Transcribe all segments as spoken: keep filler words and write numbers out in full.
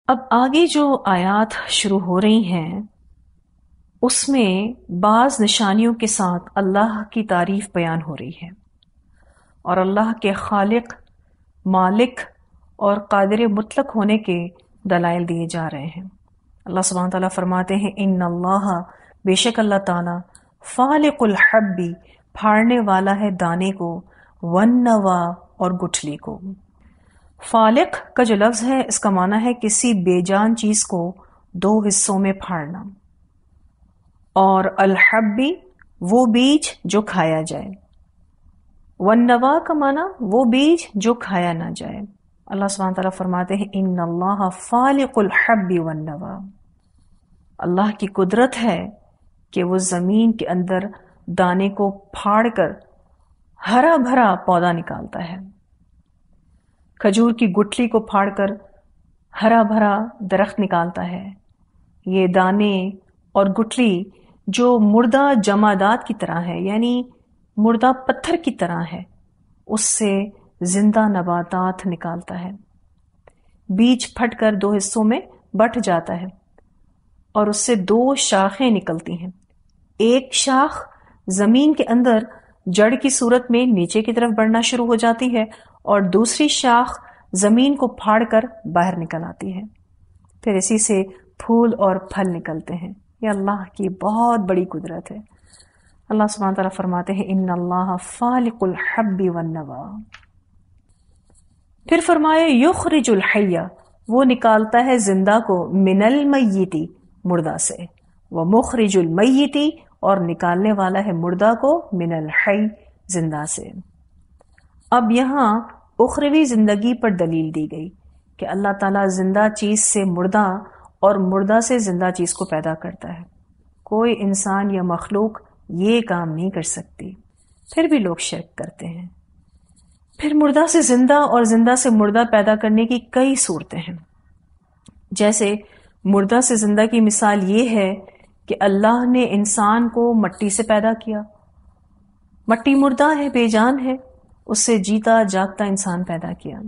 اب آگے جو آیات شروع ہو رہی ہیں اس میں بعض نشانیوں کے ساتھ اللہ کی تعریف بیان ہو رہی ہے اور اللہ کے خالق، مالک اور قادر مطلق ہونے کے دلائل دیے جا رہے ہیں۔ اللہ سبحانہ تعالیٰ فرماتے ہیں ان اللہ، بے شک اللہ تعالیٰ، فالق الحبی، پھاڑنے والا ہے دانے کو، والنوا، اور گٹھلی کو۔ فالق کا جو لفظ ہے اس کا معنی ہے کسی بے جان چیز کو دو حصوں میں پھاڑنا، اور الحبی وہ بیج جو کھایا جائے، والنوا کا معنی وہ بیج جو کھایا نہ جائے۔ اللہ سبحانہ تعالیٰ فرماتے ہیں ان اللہ فالق الحب والنوا، اللہ کی قدرت ہے کہ وہ زمین کے اندر دانے کو پھاڑ کر ہرا بھرا پودا نکالتا ہے، کھجور کی گٹھلی کو پھاڑ کر ہرا بھرا درخت نکالتا ہے۔ یہ دانے اور گٹھلی جو مردہ جمادات کی طرح ہے، یعنی مردہ پتھر کی طرح ہے، اس سے زندہ نباتات نکالتا ہے۔ بیج پھٹ کر دو حصوں میں بٹ جاتا ہے اور اس سے دو شاخیں نکلتی ہیں۔ ایک شاخ زمین کے اندر جڑ کی صورت میں نیچے کی طرف بڑھنا شروع ہو جاتی ہے اور دوسری شاخ زمین کو پھاڑ کر باہر نکل آتی ہے، پھر اسی سے پھول اور پھل نکلتے ہیں۔ یہ اللہ کی بہت بڑی قدرت ہے۔ اللہ سبحانہ تعالیٰ فرماتے ہیں ان اللہ فالق الحب والنوا۔ پھر فرمائے یخرج الحی، وہ نکالتا ہے زندہ کو، من المیتی، مردہ سے، ومخرج المیتی، اور نکالنے والا ہے مردہ کو، من الحی، زندہ سے۔ اب یہاں اخروی زندگی پر دلیل دی گئی کہ اللہ تعالیٰ زندہ چیز سے مردہ اور مردہ سے زندہ چیز کو پیدا کرتا ہے۔ کوئی انسان یا مخلوق یہ کام نہیں کر سکتی، پھر بھی لوگ شرک کرتے ہیں۔ پھر مردہ سے زندہ اور زندہ سے مردہ پیدا کرنے کی کئی صورتیں ہیں، جیسے مردہ سے زندہ کی مثال یہ ہے کہ اللہ نے انسان کو مٹی سے پیدا کیا، مٹی مردہ ہے، بے جان ہے، اس سے جیتا جاگتا انسان پیدا کیا۔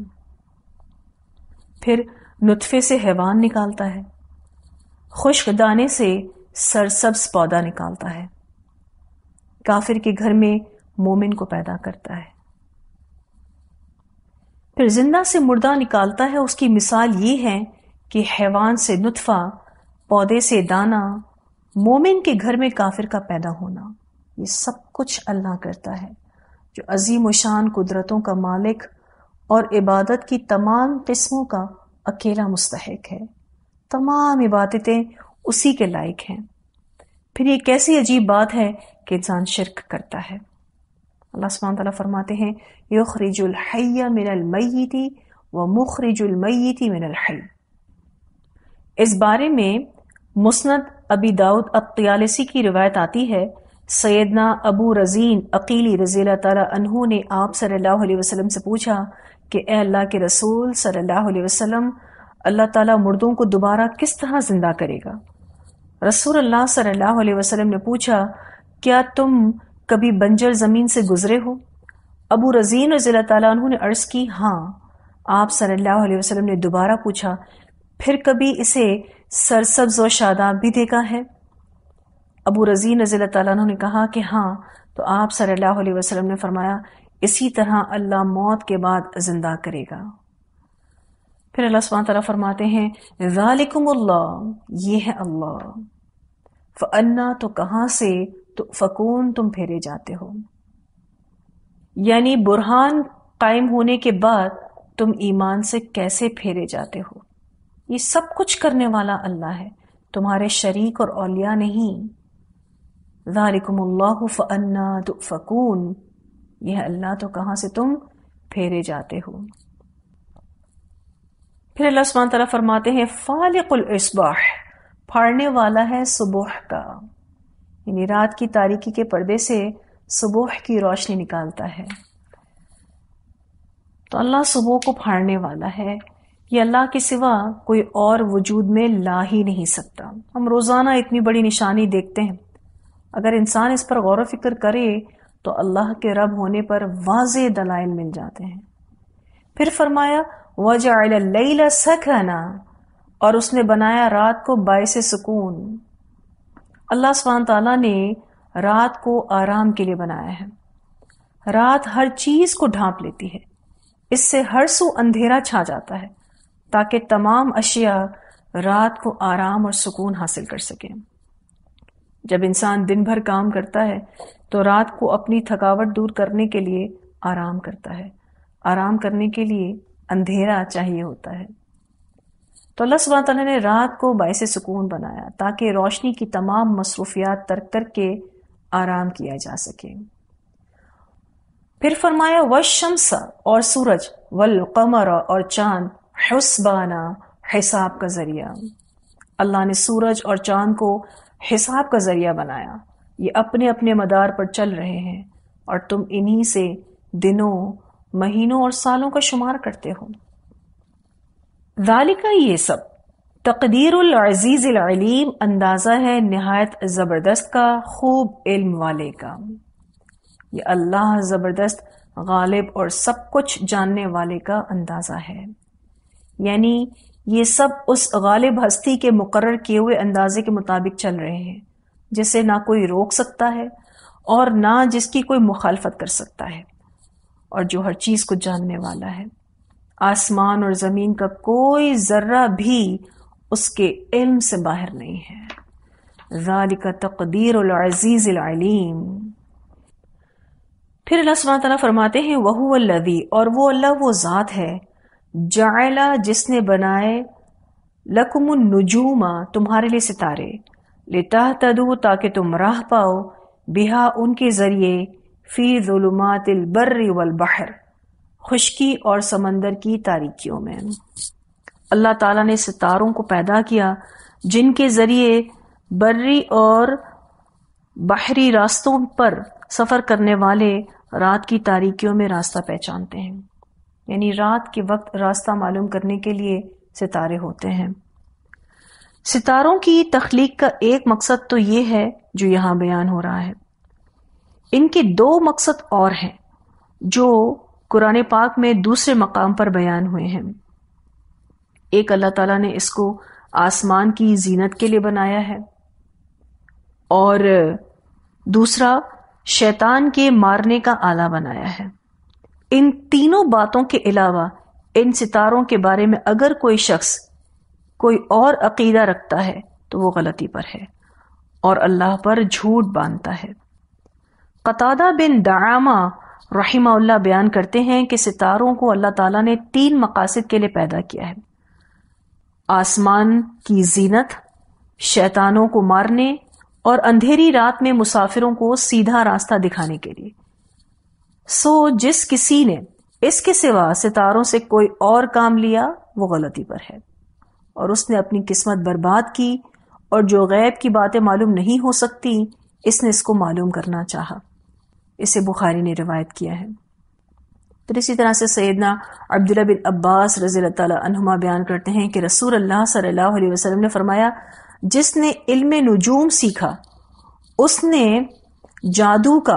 پھر نطفے سے حیوان نکالتا ہے، خشک دانے سے سرسبز پودا نکالتا ہے، کافر کے گھر میں مومن کو پیدا کرتا ہے۔ پھر زندہ سے مردہ نکالتا ہے، اس کی مثال یہ ہے کہ حیوان سے نطفہ، پودے سے دانہ، مومن کے گھر میں کافر کا پیدا ہونا، یہ سب کچھ اللہ کرتا ہے جو عظیم و شان قدرتوں کا مالک اور عبادت کی تمام قسموں کا اکیلا مستحق ہے۔ تمام عبادتیں اسی کے لائق ہیں۔ پھر یہ کیسی عجیب بات ہے کہ انسان شرک کرتا ہے۔ اللہ سبحانہ تعالیٰ فرماتے ہیں یخرج الحی من المیت ومخرج المیت من الحی۔ اس بارے میں مسند ابی داؤد الطیالسی کی روایت آتی ہے، سیدنا ابو رزین عقیلی رضی اللہ تعالیٰ عنہ نے آپ صلی اللہ علیہ وسلم سے پوچھا کہ اے اللہ کے رسول صلی اللہ علیہ وسلم، اللہ تعالیٰ مردوں کو دوبارہ کس طرح زندہ کرے گا؟ رسول اللہ صلی اللہ علیہ وسلم نے پوچھا کیا تم کبھی بنجر زمین سے گزرے ہو؟ ابو رزین رضی اللہ تعالیٰ عنہ نے عرض کی ہاں۔ آپ صلی اللہ علیہ وسلم نے دوبارہ پوچھا پھر کبھی اسے سرسبز و شاداب بھی دیکھا ہے؟ ابو رزین رضی اللہ تعالیٰ عنہ نے کہا کہ ہاں۔ تو آپ صلی اللہ علیہ وسلم نے فرمایا اسی طرح اللہ موت کے بعد زندہ کرے گا۔ پھر اللہ سبحانہ تعالیٰ فرماتے ہیں ذالکم اللہ، یہ ہے اللہ، فانا، تو کہاں سے، تو فکون، تم پھیرے جاتے ہو، یعنی برہان قائم ہونے کے بعد تم ایمان سے کیسے پھیرے جاتے ہو۔ یہ سب کچھ کرنے والا اللہ ہے، تمہارے شریک اور اولیاء نہیں۔ ذالکم اللہ فانا تؤفکون، یہ ہے اللہ، تو کہاں سے تم پھیرے جاتے ہو۔ پھر اللہ سبحانہ تعالیٰ فرماتے ہیں فالق الاصباح، پھاڑنے والا ہے صبح کا، یعنی رات کی تاریکی کے پردے سے صبح کی روشنی نکالتا ہے۔ تو اللہ صبح کو پھاڑنے والا ہے، یہ اللہ کے سوا کوئی اور وجود میں لا ہی نہیں سکتا۔ ہم روزانہ اتنی بڑی نشانی دیکھتے ہیں، اگر انسان اس پر غور و فکر کرے تو اللہ کے رب ہونے پر واضح دلائل مل جاتے ہیں۔ پھر فرمایا وَجَعَلَ اللَّيْلَ سَكَنًا، اور اس نے بنایا رات کو باعث سکون. اللہ سبحانہ تعالیٰ نے رات کو آرام کے لیے بنایا ہے. رات ہر چیز کو ڈھانپ لیتی ہے، اس سے ہر سو اندھیرا چھا جاتا ہے تاکہ تمام اشیاء رات کو آرام اور سکون حاصل کر سکیں. جب انسان دن بھر کام کرتا ہے تو رات کو اپنی تھکاوٹ دور کرنے کے لیے آرام کرتا ہے. آرام کرنے کے لیے اندھیرا چاہیے ہوتا ہے. تو اللہ سبحانہ تعالیٰ نے رات کو باعث سکون بنایا تاکہ روشنی کی تمام مصروفیات ترک کر کے آرام کیا جا سکے. پھر فرمایا والشمس اور سورج، والقمر اور چاند، حسبانا حساب کا ذریعہ. اللہ نے سورج اور چاند کو حساب کا ذریعہ بنایا. یہ اپنے اپنے مدار پر چل رہے ہیں اور تم انہی سے دنوں، مہینوں اور سالوں کا شمار کرتے ہو. ذالکہ یہ سب تقدیر العزیز العلیم، اندازہ ہے نہایت زبردست کا، خوب علم والے کا. یہ اللہ زبردست، غالب اور سب کچھ جاننے والے کا اندازہ ہے. یعنی یہ سب اس غالب ہستی کے مقرر کیے ہوئے اندازے کے مطابق چل رہے ہیں جسے نہ کوئی روک سکتا ہے اور نہ جس کی کوئی مخالفت کر سکتا ہے، اور جو ہر چیز کو جاننے والا ہے. آسمان اور زمین کا کوئی ذرہ بھی اس کے علم سے باہر نہیں ہے. ذالک تقدیر العزیز العلیم. پھر اللہ سبحانہ تعالیٰ فرماتے ہیں وَهُوَ الَّذِي، اور وہ اللہ وہ ذات ہے، جعل جس نے بنائے، لکم النجوم تمہارے لیے ستارے، لتہتدوا تاکہ تم راہ پاؤ، بہا ان کے ذریعے، فی ظلمات البر والبحر خشکی اور سمندر کی تاریکیوں میں. اللہ تعالیٰ نے ستاروں کو پیدا کیا جن کے ذریعے بری اور بحری راستوں پر سفر کرنے والے رات کی تاریکیوں میں راستہ پہچانتے ہیں. یعنی رات کے وقت راستہ معلوم کرنے کے لیے ستارے ہوتے ہیں. ستاروں کی تخلیق کا ایک مقصد تو یہ ہے جو یہاں بیان ہو رہا ہے. ان کے دو مقصد اور ہیں جو قرآن پاک میں دوسرے مقام پر بیان ہوئے ہیں. ایک اللہ تعالیٰ نے اس کو آسمان کی زینت کے لیے بنایا ہے، اور دوسرا شیطان کے مارنے کا آلہ بنایا ہے. ان تینوں باتوں کے علاوہ ان ستاروں کے بارے میں اگر کوئی شخص کوئی اور عقیدہ رکھتا ہے تو وہ غلطی پر ہے اور اللہ پر جھوٹ باندھتا ہے. قتادہ بن دعامہ رحمہ اللہ بیان کرتے ہیں کہ ستاروں کو اللہ تعالیٰ نے تین مقاصد کے لیے پیدا کیا ہے: آسمان کی زینت، شیطانوں کو مارنے، اور اندھیری رات میں مسافروں کو سیدھا راستہ دکھانے کے لیے. سو جس کسی نے اس کے سوا ستاروں سے کوئی اور کام لیا وہ غلطی پر ہے اور اس نے اپنی قسمت برباد کی، اور جو غیب کی باتیں معلوم نہیں ہو سکتی اس نے اس کو معلوم کرنا چاہا. اسے بخاری نے روایت کیا ہے. پھر اسی طرح سے سیدنا عبداللہ بن عباس رضی اللہ تعالی عنہما بیان کرتے ہیں کہ رسول اللہ صلی اللہ علیہ وسلم نے فرمایا جس نے علم نجوم سیکھا اس نے جادو کا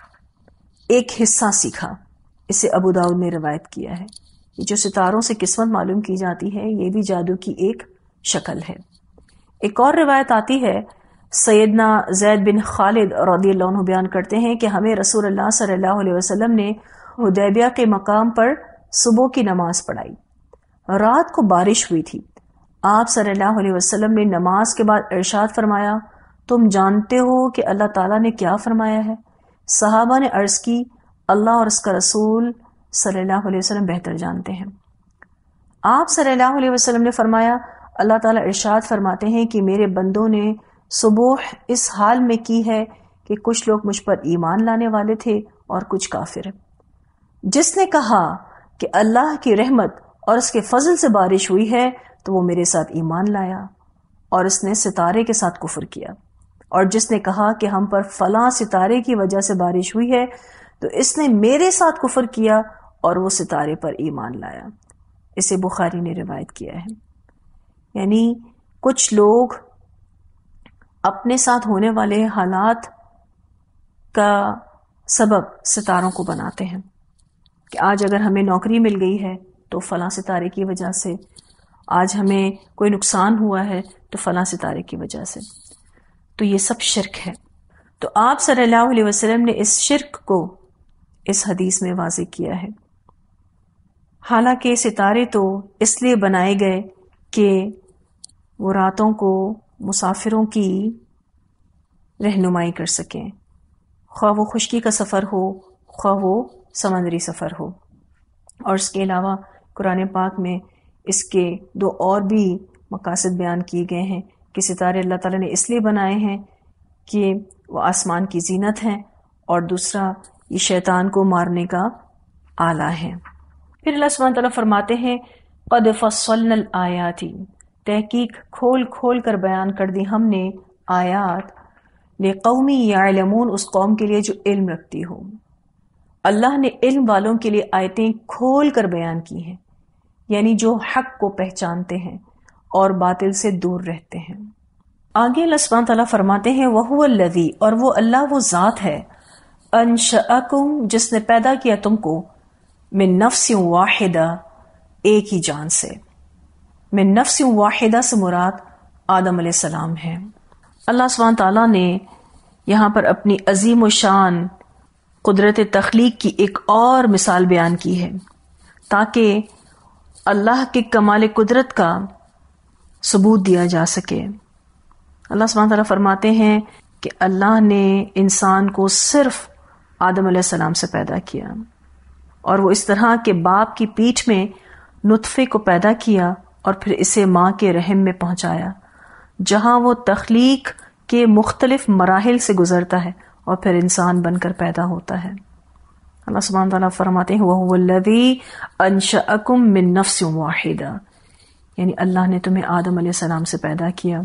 ایک حصہ سیکھا. اسے ابو داؤد نے روایت کیا ہے. یہ جو ستاروں سے قسمت معلوم کی جاتی ہے یہ بھی جادو کی ایک شکل ہے. ایک اور روایت آتی ہے، سیدنا زید بن خالد رضی اللہ عنہ بیان کرتے ہیں کہ ہمیں رسول اللہ صلی اللہ علیہ وسلم نے حدیبیہ کے مقام پر صبح کی نماز پڑھائی. رات کو بارش ہوئی تھی. آپ صلی اللہ علیہ وسلم نے نماز کے بعد ارشاد فرمایا تم جانتے ہو کہ اللہ تعالیٰ نے کیا فرمایا ہے؟ صحابہ نے عرض کی اللہ اور اس کا رسول صلی اللہ علیہ وسلم بہتر جانتے ہیں. آپ صلی اللہ علیہ وسلم نے فرمایا اللہ تعالیٰ ارشاد فرماتے ہیں کہ میرے بندوں نے صبح اس حال میں کی ہے کہ کچھ لوگ مجھ پر ایمان لانے والے تھے اور کچھ کافر. جس نے کہا کہ اللہ کی رحمت اور اس کے فضل سے بارش ہوئی ہے تو وہ میرے ساتھ ایمان لایا اور اس نے ستارے کے ساتھ کفر کیا، اور جس نے کہا کہ ہم پر فلاں ستارے کی وجہ سے بارش ہوئی ہے تو اس نے میرے ساتھ کفر کیا اور وہ ستارے پر ایمان لایا. اسے بخاری نے روایت کیا ہے. یعنی کچھ لوگ اپنے ساتھ ہونے والے حالات کا سبب ستاروں کو بناتے ہیں کہ آج اگر ہمیں نوکری مل گئی ہے تو فلاں ستارے کی وجہ سے، آج ہمیں کوئی نقصان ہوا ہے تو فلاں ستارے کی وجہ سے، تو یہ سب شرک ہے۔ تو آپ صلی اللہ علیہ وسلم نے اس شرک کو اس حدیث میں واضح کیا ہے۔ حالانکہ ستارے تو اس لیے بنائے گئے کہ وہ راتوں کو مسافروں کی رہنمائی کر سکیں، خواہ وہ خشکی کا سفر ہو خواہ وہ سمندری سفر ہو۔ اور اس کے علاوہ قرآن پاک میں اس کے دو اور بھی مقاصد بیان کیے گئے ہیں کہ ستارے اللہ تعالیٰ نے اس لیے بنائے ہیں کہ وہ آسمان کی زینت ہیں، اور دوسرا یہ شیطان کو مارنے کا آلہ ہے۔ پھر اللہ سبحانہ تعالیٰ فرماتے ہیں قد فصلنا الآیات، تحقیق کھول کھول کر بیان کر دی ہم نے آیات، لقوم یعلمون، اس قوم کے لیے جو علم رکھتی ہو۔ اللہ نے علم والوں کے لیے آیتیں کھول کر بیان کی ہیں، یعنی جو حق کو پہچانتے ہیں اور باطل سے دور رہتے ہیں۔ آگے اللہ سبحانہ تعالیٰ فرماتے ہیں وَهُوَ الَّذِي، اور وہ اللہ وہ ذات ہے، انشأکم، جس نے پیدا کیا تم کو، من نفس واحدہ، ایک ہی جان سے۔ من نفس واحدہ سے مراد آدم علیہ السلام ہے۔ اللہ سبحانہ تعالیٰ نے یہاں پر اپنی عظیم و شان قدرت تخلیق کی ایک اور مثال بیان کی ہے تاکہ اللہ کے کمال قدرت کا ثبوت دیا جا سکے۔ اللہ سبحانہ تعالیٰ فرماتے ہیں کہ اللہ نے انسان کو صرف آدم علیہ السلام سے پیدا کیا، اور وہ اس طرح کہ باپ کی پیٹھ میں نطفے کو پیدا کیا اور پھر اسے ماں کے رحم میں پہنچایا، جہاں وہ تخلیق کے مختلف مراحل سے گزرتا ہے اور پھر انسان بن کر پیدا ہوتا ہے۔ اللہ سبحانہ تعالیٰ فرماتے ہیں وَهُوَ الَّذِي أَنشَأَكُم مِّن نَفْسٍ وَاحِدَةٍ، یعنی اللہ نے تمہیں آدم علیہ السلام سے پیدا کیا۔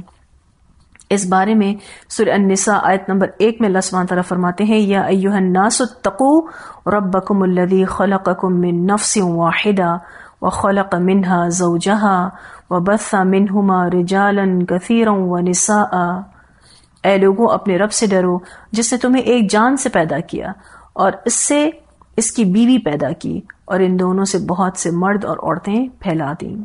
اس بارے میں سورہ النساء آیت نمبر ایک میں اللہ سبحانہ تعالیٰ فرماتے ہیں یا ایھا الناس اتقوا ربکم الذی خلقکم من نفس واحدہ وخلق منها زوجها وبث منہما رجالا کثیرا ونساء، اے لوگوں اپنے رب سے ڈرو جس نے تمہیں ایک جان سے پیدا کیا اور اس سے اس کی بیوی پیدا کی، اور ان دونوں سے بہت سے مرد اور عورتیں پھیلا دیں۔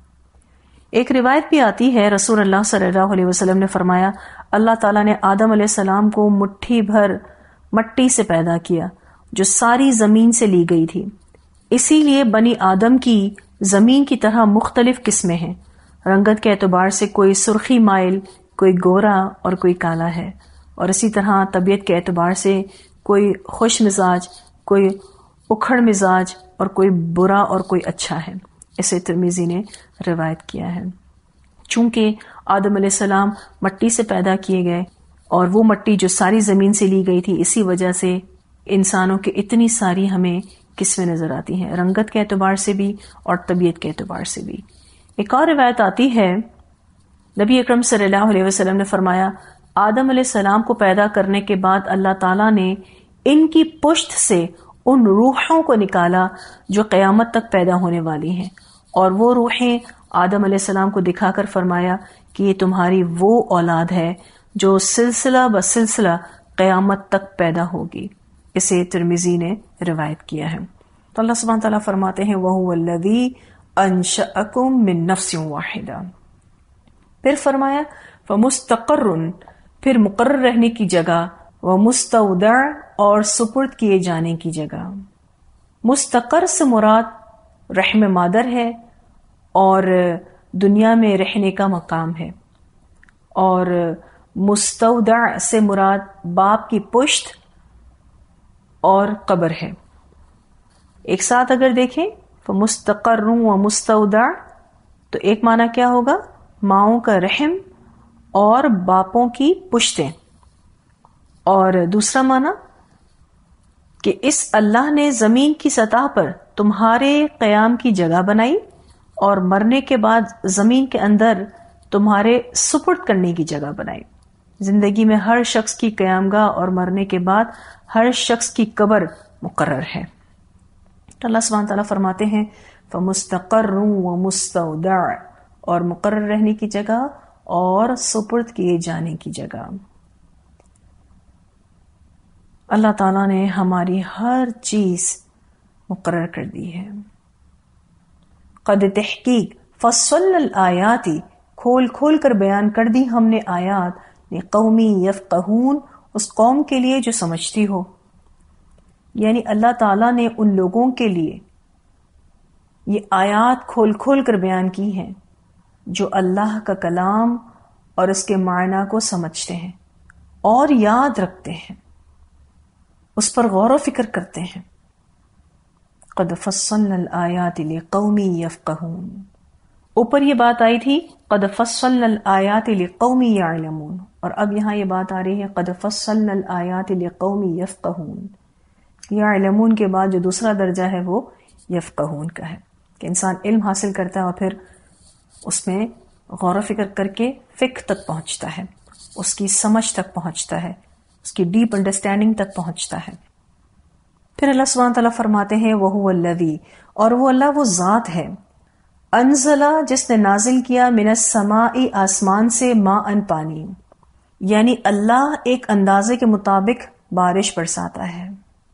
ایک روایت بھی آتی ہے رسول اللہ صلی اللہ علیہ وسلم نے فرمایا اللہ تعالیٰ نے آدم علیہ السلام کو مٹھی بھر مٹی سے پیدا کیا جو ساری زمین سے لی گئی تھی، اسی لیے بنی آدم کی زمین کی طرح مختلف قسمیں ہیں، رنگت کے اعتبار سے کوئی سرخی مائل، کوئی گورا اور کوئی کالا ہے، اور اسی طرح طبیعت کے اعتبار سے کوئی خوش مزاج، کوئی اکھڑ مزاج، اور کوئی برا اور کوئی اچھا ہے۔ اسے ترمذی نے روایت کیا ہے۔ چونکہ آدم علیہ السلام مٹی سے پیدا کیے گئے اور وہ مٹی جو ساری زمین سے لی گئی تھی، اسی وجہ سے انسانوں کے اتنی ساری ہمیں قسمیں نظر آتی ہیں، رنگت کے اعتبار سے بھی اور طبیعت کے اعتبار سے بھی۔ ایک اور روایت آتی ہے نبی اکرم صلی اللہ علیہ وسلم نے فرمایا آدم علیہ السلام کو پیدا کرنے کے بعد اللہ تعالیٰ نے ان کی پشت سے ان روحوں کو نکالا جو قیامت تک پیدا ہونے والی ہیں، اور وہ روحیں آدم علیہ السلام کو دکھا کر فرمایا کہ یہ تمہاری وہ اولاد ہے جو سلسلہ بسلسلہ قیامت تک پیدا ہوگی۔ اسے ترمذی نے روایت کیا ہے۔ تو اللہ سبحانہ تعالیٰ فرماتے ہیں وَهُوَ الَّذِي أَنشَأَكُم مِّن نَفْسٍ وَاحِدَةٍ، پھر فرمایا فَمُسْتَقَرٌّ، پھر مقرر رہنے کی جگہ، وَمُسْتَوْدَعٌ، اور سپرد کیے جانے کی جگہ۔ مستقر سے مراد رحم مادر ہے اور دنیا میں رہنے کا مقام ہے، اور مستودع سے مراد باپ کی پشت اور قبر ہے۔ ایک ساتھ اگر دیکھیں فمستقر و مستودع تو ایک معنی کیا ہوگا؟ ماؤں کا رحم اور باپوں کی پشتیں، اور دوسرا معنی کہ اس اللہ نے زمین کی سطح پر تمہارے قیام کی جگہ بنائی اور مرنے کے بعد زمین کے اندر تمہارے سپرد کرنے کی جگہ بنائی۔ زندگی میں ہر شخص کی قیامگاہ اور مرنے کے بعد ہر شخص کی قبر مقرر ہے۔ تو اللہ سبحانہ تعالیٰ فرماتے ہیں فَمُسْتَقَرٌ وَمُسْتَوْدَعٌ، اور مقرر رہنے کی جگہ اور سپرد کیے جانے کی جگہ۔ اللہ تعالیٰ نے ہماری ہر چیز مقرر کر دی ہے۔ قد تحقیق فصل الآیات، کھول کھول کر بیان کر دی ہم نے آیات، لقومی یفقہون، اس قوم کے لیے جو سمجھتی ہو. یعنی اللہ تعالیٰ نے ان لوگوں کے لیے یہ آیات کھول کھول کر بیان کی ہیں جو اللہ کا کلام اور اس کے معنی کو سمجھتے ہیں اور یاد رکھتے ہیں، اس پر غور و فکر کرتے ہیں. قد فصلنا الآیات لقوم یفقہون. اوپر یہ بات آئی تھی قد فصلنا الآیات لقوم یعلمون، اور اب یہاں یہ بات آ رہی ہے قد فصلنا الآیات لقوم یفقہون. یعلمون کے بعد جو دوسرا درجہ ہے وہ یفقہون کا ہے کہ انسان علم حاصل کرتا ہے اور پھر اس میں غور و فکر کر کے فقہ تک پہنچتا ہے، اس کی سمجھ تک پہنچتا ہے، اس کی ڈیپ انڈرسٹینڈنگ تک پہنچتا ہے. پھر اللہ سبحانہ تعالیٰ فرماتے ہیں وَهُوَ الَّذِي، اور وہ اللہ وہ ذات ہے، انزلہ جس نے نازل کیا، من السماء آسمان سے، ماءً پانی، یعنی اللہ ایک اندازے کے مطابق بارش برساتا ہے.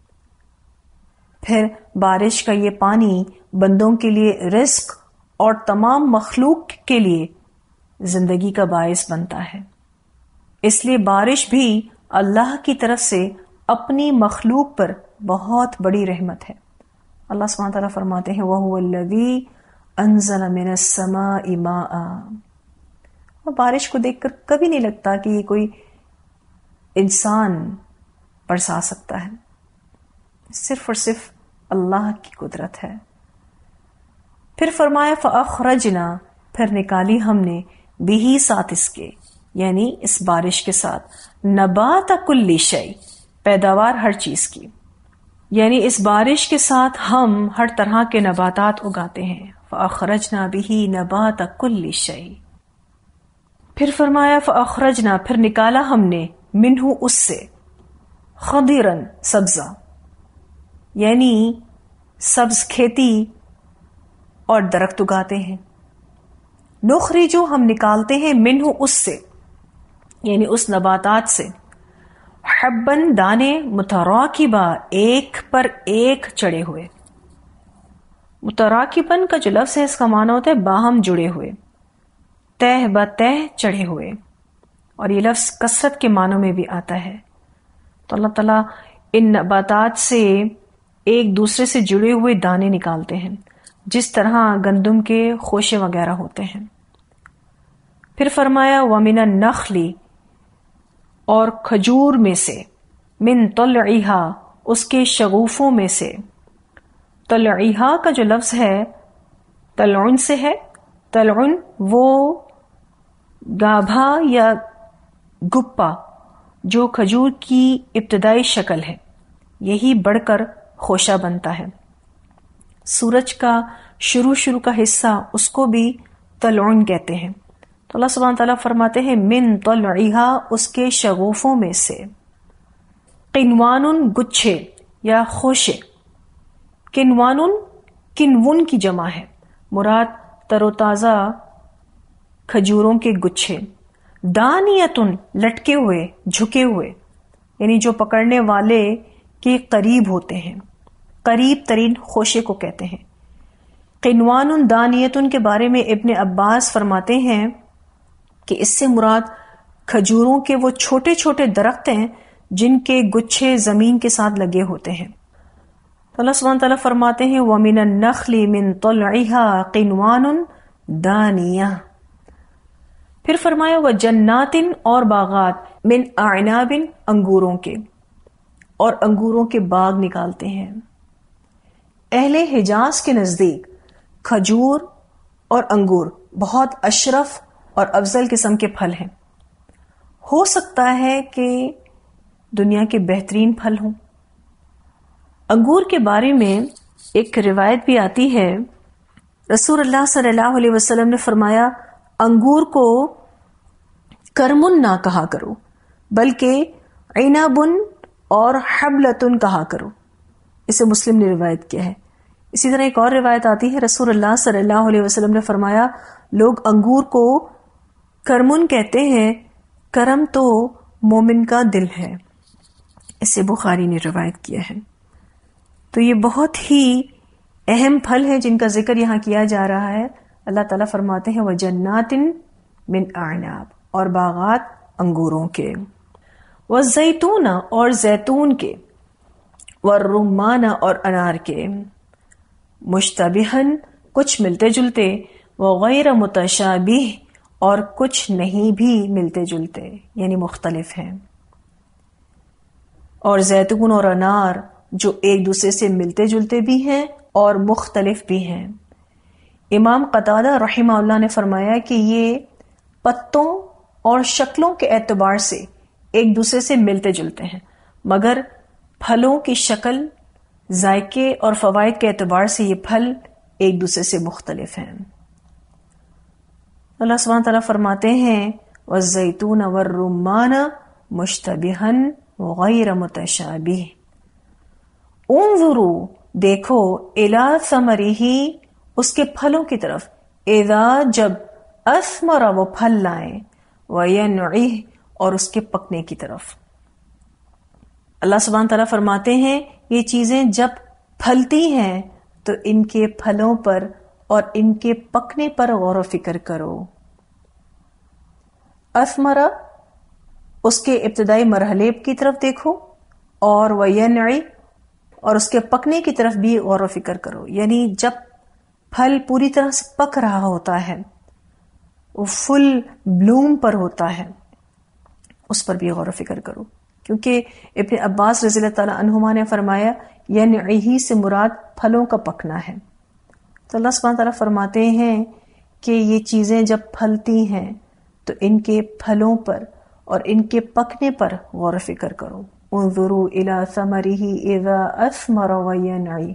پھر بارش کا یہ پانی بندوں کے لیے رزق اور تمام مخلوق کے لیے زندگی کا باعث بنتا ہے. اس لیے بارش بھی اللہ کی طرف سے اپنی مخلوق پر بہت بڑی رحمت ہے. اللہ سبحانہ تعالیٰ فرماتے ہیں وَهُوَ الَّذِي أَنزَلَ مِنَ السَّمَاءِ مَاءً. اور بارش کو دیکھ کر کبھی نہیں لگتا کہ یہ کوئی انسان برسا سکتا ہے، صرف اور صرف اللہ کی قدرت ہے. پھر فرمایا فَأَخْرَجْنَا، پھر نکالی ہم نے، بِهِ ساتھ اس کے، یعنی اس بارش کے ساتھ، نبات کل شیء، پیداوار ہر چیز کی، یعنی اس بارش کے ساتھ ہم ہر طرح کے نباتات اگاتے ہیں. فَأَخْرَجْنَا بِهِ نَبَاتَ كُلِّ شَيْءٍ. پھر فرمایا فَأَخْرَجْنَا، پھر نکالا ہم نے، منہ اس سے، خضرن سبزہ، یعنی سبز کھیتی اور درخت اگاتے ہیں. نخرجو، ہم نکالتے ہیں، منہ اس سے، یعنی اس نباتات سے، حبن دانے، متراکبہ، ایک پر ایک چڑھے ہوئے. متراکبن کا جو لفظ ہے اس کا معنی ہوتا ہے باہم جڑے ہوئے، تہ بتہ چڑھے ہوئے، اور یہ لفظ کثرت کے معنوں میں بھی آتا ہے. تو اللہ تعالیٰ ان نباتات سے ایک دوسرے سے جڑے ہوئے دانے نکالتے ہیں، جس طرح گندم کے خوشے وغیرہ ہوتے ہیں. پھر فرمایا وَمِنَ النَّخْلِ، اور کھجور میں سے، من طلعها، اس کے شگوفوں میں سے. طلعها کا جو لفظ ہے طلعن سے ہے. طلعن وہ گابھا یا گپا جو کھجور کی ابتدائی شکل ہے، یہی بڑھ کر خوشہ بنتا ہے. سورج کا شروع شروع کا حصہ اس کو بھی طلعن کہتے ہیں. تو اللہ سبحانہ تعالیٰ فرماتے ہیں من طلعها، اس کے شگوفوں میں سے. قنوان، گچھے یا خوشے. کنوان کنون کی جمع ہے، مراد تر و تازہ کھجوروں کے گچھے. دانیتن، لٹکے ہوئے، جھکے ہوئے، یعنی جو پکڑنے والے کے قریب ہوتے ہیں، قریب ترین خوشے کو کہتے ہیں. قنوان دانیتن کے بارے میں ابن عباس فرماتے ہیں کہ اس سے مراد کھجوروں کے وہ چھوٹے چھوٹے درخت ہیں جن کے گچھے زمین کے ساتھ لگے ہوتے ہیں. تو اللہ سبحانہ تعالیٰ فرماتے ہیں وَمِنَ النَّخْلِ مِن طَلْعِهَا قِنْوَانٌ دَانِيَةٌ. پھر فرمایا وَجَنَّاتٍ، اور باغات، من اعناب، انگوروں کے، اور انگوروں کے باغ نکالتے ہیں. اہل حجاز کے نزدیک کھجور اور انگور بہت اشرف اور افضل قسم کے پھل ہیں. ہو سکتا ہے کہ دنیا کے بہترین پھل ہوں. انگور کے بارے میں ایک روایت بھی آتی ہے، رسول اللہ صلی اللہ علیہ وسلم نے فرمایا انگور کو کرمن نہ کہا کرو بلکہ عنبن اور حبلتن کہا کرو. اسے مسلم نے روایت کیا ہے. اسی طرح ایک اور روایت آتی ہے، رسول اللہ صلی اللہ علیہ وسلم نے فرمایا لوگ انگور کو کرمن کہتے ہیں، کرم تو مومن کا دل ہے. اسے بخاری نے روایت کیا ہے. تو یہ بہت ہی اہم پھل ہیں جن کا ذکر یہاں کیا جا رہا ہے. اللہ تعالیٰ فرماتے ہیں وَجَنَّاتٍ مِّنْ أَعْنَابٍ، اور باغات انگوروں کے، وَالزَّيْتُونَ اور زیتون کے، وَالرُّمَّانَ اور انار کے، مشتبہن کچھ ملتے جلتے، وغیر متشابہ اور کچھ نہیں بھی ملتے جلتے یعنی مختلف ہیں، اور زیتون اور انار جو ایک دوسرے سے ملتے جلتے بھی ہیں اور مختلف بھی ہیں۔ امام قتادہ رحمہ اللہ نے فرمایا کہ یہ پتوں اور شکلوں کے اعتبار سے ایک دوسرے سے ملتے جلتے ہیں، مگر پھلوں کی شکل، ذائقے اور فوائد کے اعتبار سے یہ پھل ایک دوسرے سے مختلف ہیں۔ اللہ سبحانہ تعالیٰ فرماتے ہیں وَالزَّيْتُونَ وَالرُّمَّانَ مُشْتَبِهًا وَغَيْرَ مُتَشَابِهٍ، انظروا دیکھو، اِلَى ثَمَرِهِ اس کے پھلوں کی طرف، اذا جب، اثمر وہ پھل لائیں، وَيَنْعِهِ اور اس کے پکنے کی طرف۔ اللہ سبحانہ تعالیٰ فرماتے ہیں یہ چیزیں جب پھلتی ہیں تو ان کے پھلوں پر اور ان کے پکنے پر غور و فکر کرو۔ اثمر اس کے ابتدائی مرحلے کی طرف دیکھو، اور وَيَنْعِهِ اور اس کے پکنے کی طرف بھی غور و فکر کرو، یعنی جب پھل پوری طرح سے پک رہا ہوتا ہے، وہ فل بلوم پر ہوتا ہے، اس پر بھی غور و فکر کرو، کیونکہ ابن عباس رضی اللہ تعالیٰ عنہما نے فرمایا ینعیہ سے مراد پھلوں کا پکنا ہے۔ تو اللہ سبحانہ تعالیٰ فرماتے ہیں کہ یہ چیزیں جب پھلتی ہیں تو ان کے پھلوں پر اور ان کے پکنے پر غور و فکر کرو۔ انظروا الی ثمرہ اذا اثمر وینعی،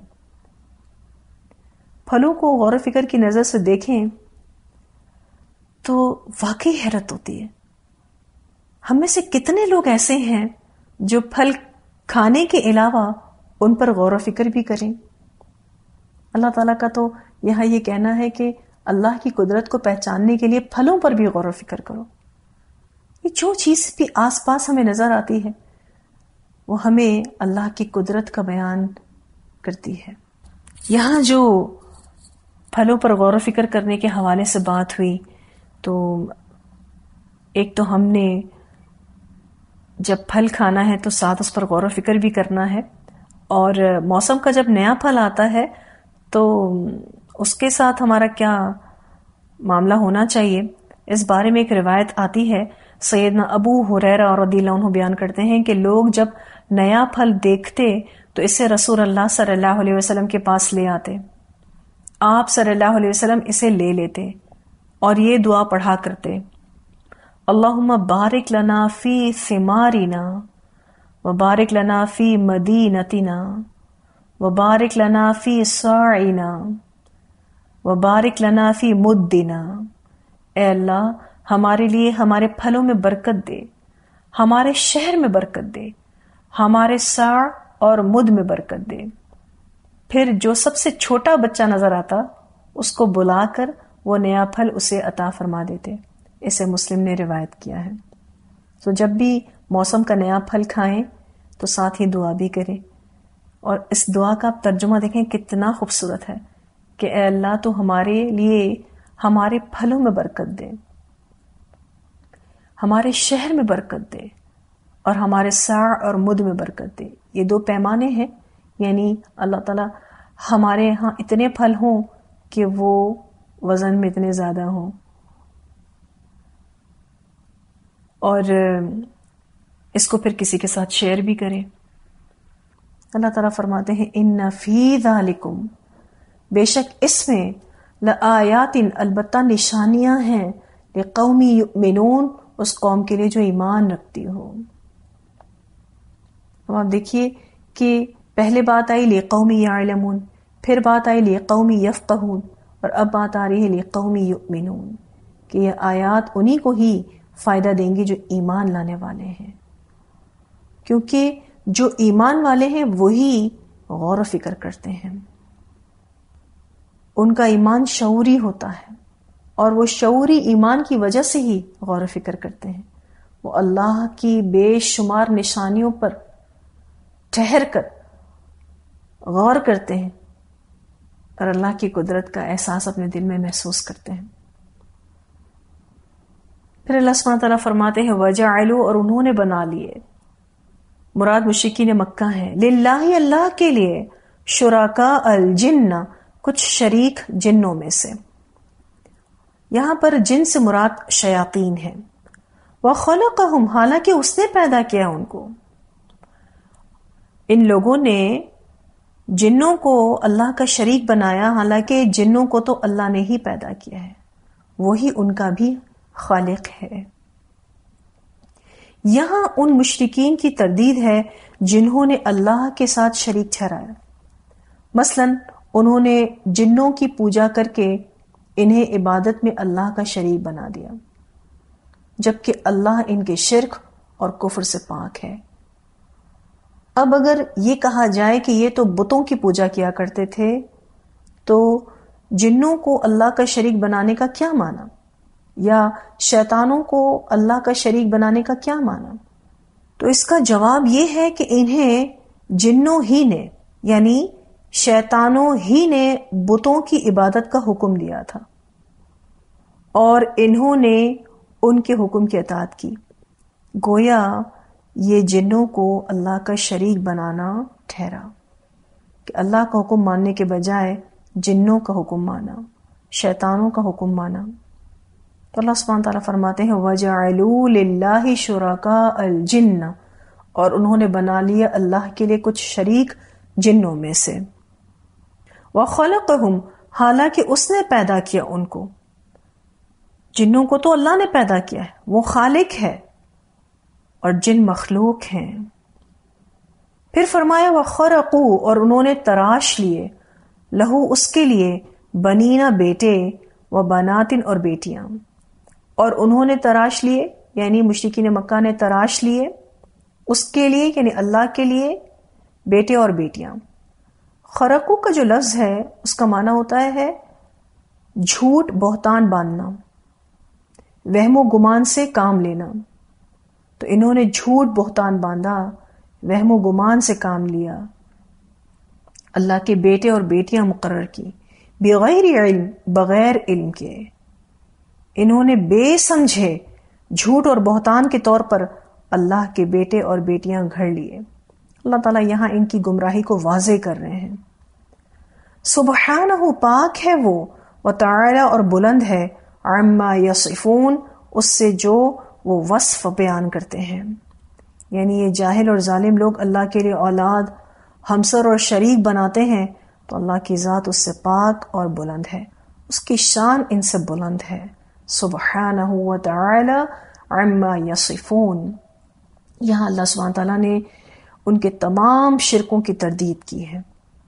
پھلوں کو غور و فکر کی نظر سے دیکھیں تو واقعی حیرت ہوتی ہے۔ ہم میں سے کتنے لوگ ایسے ہیں جو پھل کھانے کے علاوہ ان پر غور و فکر بھی کریں؟ اللہ تعالیٰ کا تو یہاں یہ کہنا ہے کہ اللہ کی قدرت کو پہچاننے کے لیے پھلوں پر بھی غور و فکر کرو۔ یہ جو چیز بھی آس پاس ہمیں نظر آتی ہے وہ ہمیں اللہ کی قدرت کا بیان کرتی ہے۔ یہاں جو پھلوں پر غور و فکر کرنے کے حوالے سے بات ہوئی تو ایک تو ہم نے جب پھل کھانا ہے تو ساتھ اس پر غور و فکر بھی کرنا ہے، اور موسم کا جب نیا پھل آتا ہے تو اس کے ساتھ ہمارا کیا معاملہ ہونا چاہیے، اس بارے میں ایک روایت آتی ہے۔ سیدنا ابو ہریرہ رضی اللہ عنہ بیان کرتے ہیں کہ لوگ جب نیا پھل دیکھتے تو اسے رسول اللہ صلی اللہ علیہ وسلم کے پاس لے آتے، آپ صلی اللہ علیہ وسلم اسے لے لیتے اور یہ دعا پڑھا کرتے، اللہم بارک لنا فی ثمارنا وبارک لنا فی مدینتنا وبارک لنا فی صاعنا وبارک لنا فی مدنا، اے اللہ ہمارے لیے ہمارے پھلوں میں برکت دے، ہمارے شہر میں برکت دے، ہمارے صاع اور مد میں برکت دے۔ پھر جو سب سے چھوٹا بچہ نظر آتا اس کو بلا کر وہ نیا پھل اسے عطا فرما دیتے۔ اسے مسلم نے روایت کیا ہے۔ تو جب بھی موسم کا نیا پھل کھائیں تو ساتھ ہی دعا بھی کریں، اور اس دعا کا آپ ترجمہ دیکھیں کتنا خوبصورت ہے کہ اے اللہ تو ہمارے لیے ہمارے پھلوں میں برکت دے، ہمارے شہر میں برکت دے، اور ہمارے صاع اور مد میں برکت دے۔ یہ دو پیمانے ہیں، یعنی اللہ تعالیٰ ہمارے ہاں اتنے پھل ہوں کہ وہ وزن میں اتنے زیادہ ہوں، اور اس کو پھر کسی کے ساتھ شیئر بھی کریں۔ اللہ تعالیٰ فرماتے ہیں ان فی ذالکم، بے شک اس میں لآیات، البتہ نشانیاں ہیں، لقوم یؤمنون، اس قوم کے لیے جو ایمان رکھتی ہو۔ اب آپ دیکھیے کہ پہلے بات آئی لقوم یعلمون، پھر بات آئی لقوم یفقہون، اور اب بات آ رہی ہے لقوم یؤمنون، کہ یہ آیات انہی کو ہی فائدہ دیں گی جو ایمان لانے والے ہیں، کیونکہ جو ایمان والے ہیں وہی غور و فکر کرتے ہیں، ان کا ایمان شعوری ہوتا ہے، اور وہ شعوری ایمان کی وجہ سے ہی غور و فکر کرتے ہیں، وہ اللہ کی بے شمار نشانیوں پر ٹھہر کر غور کرتے ہیں اور اللہ کی قدرت کا احساس اپنے دل میں محسوس کرتے ہیں۔ پھر اللہ سبحانہ تعالیٰ فرماتے ہیں وَجَعَلُوا، اور انہوں نے بنا لیے، مراد مشرکین مکہ ہیں، للہ اللہ کے لیے، شرکاء الجن، کچھ شریک جنوں میں سے۔ یہاں پر جن سے مراد شیاطین ہیں۔ وَخَلَقَهُمْ، حالانکہ اس نے پیدا کیا ان کو۔ ان لوگوں نے جنوں کو اللہ کا شریک بنایا، حالانکہ جنوں کو تو اللہ نے ہی پیدا کیا ہے، وہی ان کا بھی خالق ہے۔ یہاں ان مشرکین کی تردید ہے جنہوں نے اللہ کے ساتھ شریک ٹھہرایا۔ مثلا انہوں نے جنوں کی پوجا کر کے انہیں عبادت میں اللہ کا شریک بنا دیا، جبکہ اللہ ان کے شرک اور کفر سے پاک ہے۔ اب اگر یہ کہا جائے کہ یہ تو بتوں کی پوجا کیا کرتے تھے، تو جنوں کو اللہ کا شریک بنانے کا کیا معنی، یا شیطانوں کو اللہ کا شریک بنانے کا کیا معنی؟ تو اس کا جواب یہ ہے کہ انہیں جنوں ہی نے، یعنی شیطانوں ہی نے بتوں کی عبادت کا حکم دیا تھا، اور انہوں نے ان کے حکم کی اطاعت کی۔ گویا یہ جنوں کو اللہ کا شریک بنانا ٹھہرا کہ اللہ کا حکم ماننے کے بجائے جنوں کا حکم مانا، شیطانوں کا حکم مانا۔ تو اللہ سبحانہ تعالیٰ فرماتے ہیں وَجَعَلُوا لِلَّهِ شُرَكَاءَ الْجِنَّ، اور انہوں نے بنا لیا اللہ کے لیے کچھ شریک جنوں میں سے۔ وَخَلَقَهُمْ، حالانکہ اس نے پیدا کیا ان کو۔ جنوں کو تو اللہ نے پیدا کیا ہے، وہ خالق ہے، اور جن مخلوق ہیں۔ پھر فرمایا وَخَرَقُوا، اور انہوں نے تراش لیے، لہو اس کے لیے، بنینا بیٹے، و بناتن اور بیٹیاں، اور انہوں نے تراش لیے، یعنی مشرکین مکہ نے تراش لیے اس کے لیے، یعنی اللہ کے لیے، بیٹے اور بیٹیاں۔ خرقو کا جو لفظ ہے اس کا معنی ہوتا ہے جھوٹ بہتان باندھنا، وہم و گمان سے کام لینا۔ تو انہوں نے جھوٹ بہتان باندھا، وہم و گمان سے کام لیا، اللہ کے بیٹے اور بیٹیاں مقرر کی، بغیر علم، بغیر علم کے۔ انہوں نے بے سمجھے جھوٹ اور بہتان کے طور پر اللہ کے بیٹے اور بیٹیاں گھڑ لیے۔ اللہ تعالیٰ یہاں ان کی گمراہی کو واضح کر رہے ہیں۔ سبحانہ، پاک ہے وہ، وتعالی اور بلند ہے، عما یصفون، اس سے جو وہ وصف بیان کرتے ہیں۔ یعنی یہ جاہل اور ظالم لوگ اللہ کے لیے اولاد، ہمسر اور شریک بناتے ہیں، تو اللہ کی ذات اس سے پاک اور بلند ہے، اس کی شان ان سے بلند ہے۔ سبحانہ وتعالی عما یصفون، یہاں اللہ سبحانہ تعالیٰ نے ان کے تمام شرکوں کی تردید کی ہے۔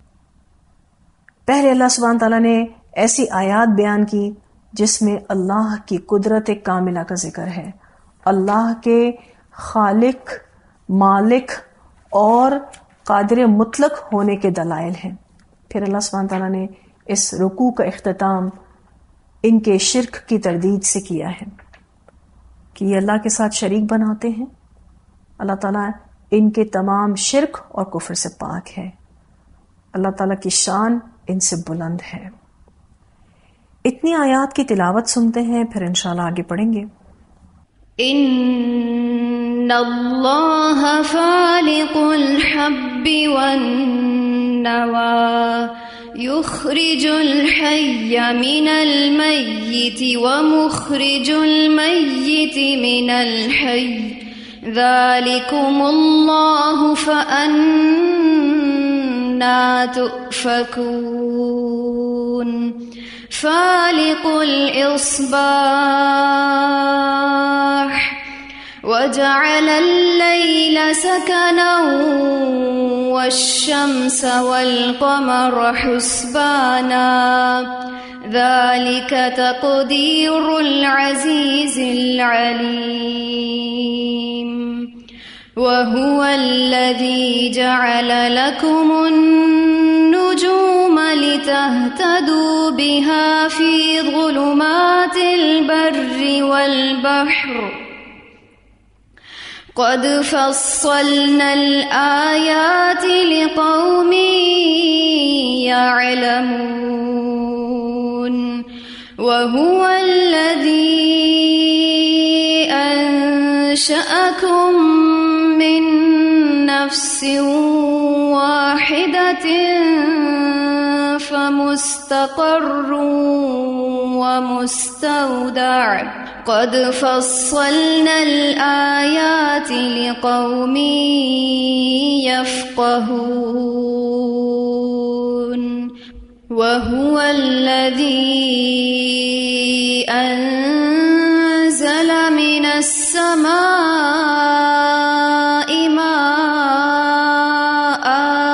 پہلے اللہ سبحانہ تعالیٰ نے ایسی آیات بیان کی جس میں اللہ کی قدرت کاملہ کا ذکر ہے، اللہ کے خالق، مالک اور قادر مطلق ہونے کے دلائل ہیں۔ پھر اللہ سبحانہ تعالیٰ نے اس رکوع کا اختتام ان کے شرک کی تردید سے کیا ہے کہ یہ اللہ کے ساتھ شریک بناتے ہیں۔ اللہ تعالیٰ ان کے تمام شرک اور کفر سے پاک ہے، اللہ تعالیٰ کی شان ان سے بلند ہے۔ اتنی آیات کی تلاوت سنتے ہیں، پھر انشاءاللہ آگے پڑھیں گے۔ ان اللہ فالق الحب والنوى یخرج الحی من المیت ومخرج المیت من الحی ذالکم اللہ فأنا تؤفکون فالق الإصباح وجعل الليل سكنا والشمس والقمر حسبانا ذلك تقدير العزيز العليم وهو الذي جعل لكم النجوم لتهتدوا بها في ظلمات البر والبحر قد فصلنا الآيات لقوم يعلمون وهو الذي أنشأكم من نفس واحدة فمستقر ومستودع قد فصلنا الآيات لقوم يفقهون وهو الذي أنزل من السماء ماء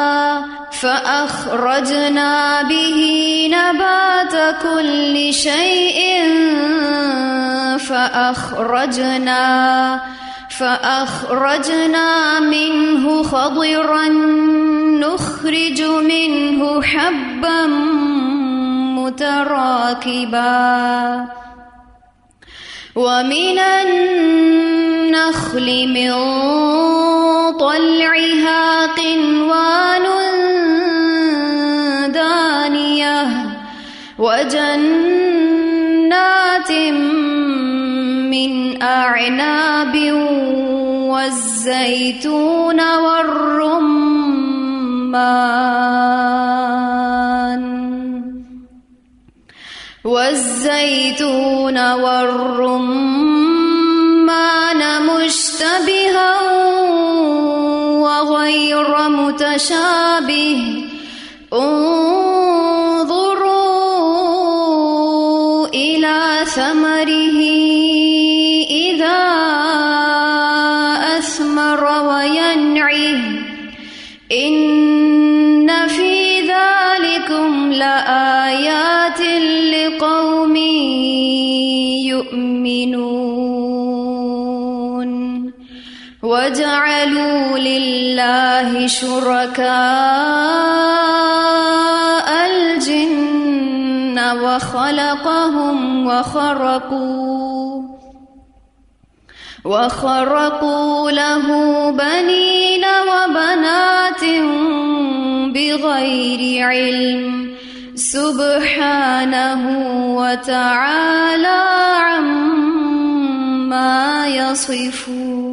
فأخرجنا به نبات كل شيء فأخرجنا فأخرجنا منه خضرا نخرج منه حبا متراكبا ومن النخل من طلعها قنوان دانية وجنات من أعناب والزيتون والرمان والزيتون والرمان مشتبها وغير متشابه انظروا إلى ثمره إذا أثمر وينعه إن في ذلكم لآيات لقوم يؤمنون وجعلوا لله شركاء الجن وخلقهم وخرقوا وخرقوا له بنين وبنات بغير علم سبحانه وتعالى عما يصفون